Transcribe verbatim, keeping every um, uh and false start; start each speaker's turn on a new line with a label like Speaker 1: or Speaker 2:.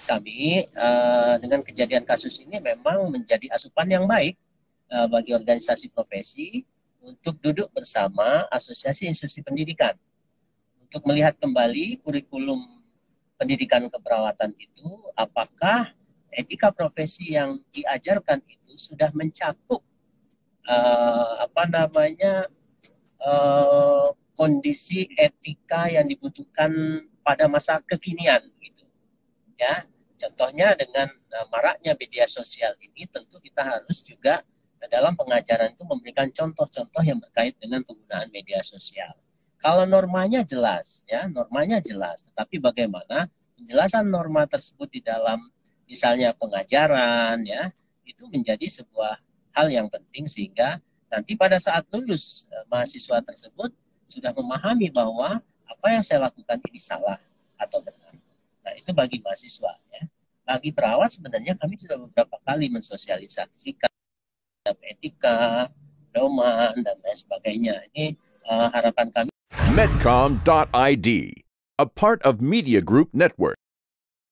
Speaker 1: kami uh, dengan kejadian kasus ini memang menjadi asupan yang baik uh, bagi organisasi profesi untuk duduk bersama asosiasi institusi pendidikan untuk melihat kembali kurikulum pendidikan keperawatan itu, apakah etika profesi yang diajarkan itu sudah mencakup uh, apa namanya uh, kondisi etika yang dibutuhkan pada masa kekinian, gitu. Ya, contohnya dengan uh, maraknya media sosial ini, tentu kita harus juga uh, dalam pengajaran itu memberikan contoh-contoh yang berkait dengan penggunaan media sosial. Kalau normanya jelas, ya normanya jelas, tetapi bagaimana penjelasan norma tersebut di dalam misalnya pengajaran, ya itu menjadi sebuah hal yang penting sehingga nanti pada saat lulus uh, mahasiswa tersebut sudah memahami bahwa apa yang saya lakukan ini salah atau benar. Nah, itu bagi mahasiswa, ya. Bagi perawat sebenarnya kami sudah beberapa kali mensosialisasikan etika, pedoman, dan lain sebagainya. Ini uh, harapan kami.
Speaker 2: Medcom dot I D, a part of Media Group Network.